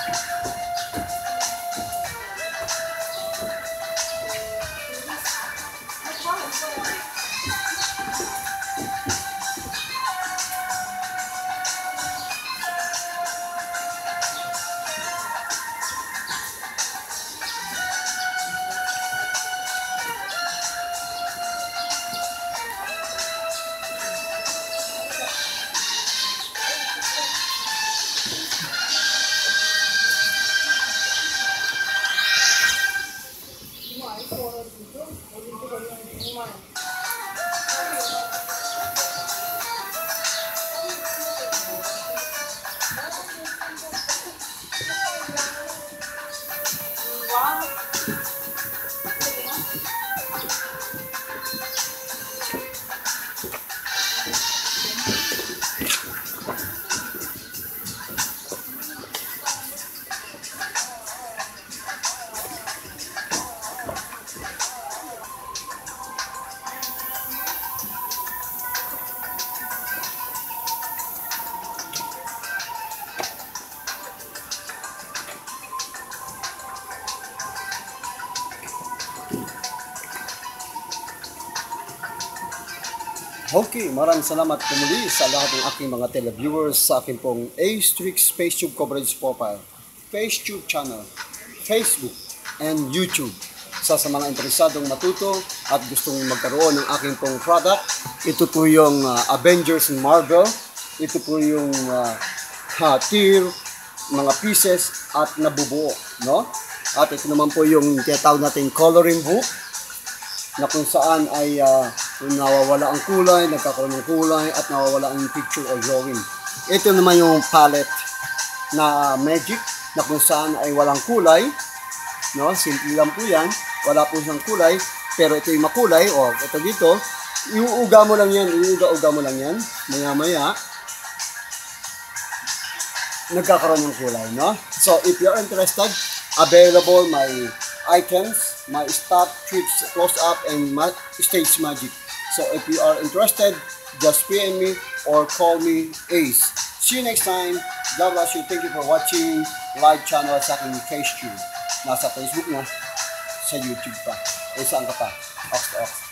Okay, maraming salamat po muli sa lahat ng aking mga televiewers sa aking pong AceTrix FaceTube coverage profile, FaceTube channel, Facebook, and YouTube. Sa mga interesadong matuto at gustong magkaroon ng aking pong product, ito po yung Avengers and Marvel, ito po yung tier, mga pieces at nabubuo, no? At ito naman po yung tinatawag natin coloring book, na kung saan ay nawawala ang kulay, nagkakaroon ng kulay, at nawawala ang picture or drawing. Ito naman yung palette na magic, na kung saan ay walang kulay, no? Simple lang po yan, wala po siyang kulay, pero ito yung makulay, o ito dito, iuuga mo lang yan, iuuga-uga mo lang yan, maya-maya, nagkakaroon ng kulay, no? So, if you're interested, available my items, my stop, Trix, close-up, and stage magic. So if you are interested, just PM me or call me Ace. See you next time. God bless you. Thank you for watching live channel sa aking FaceTube. Nasa Facebook na, sa YouTube pa. E saan ka pa? Ox to ox.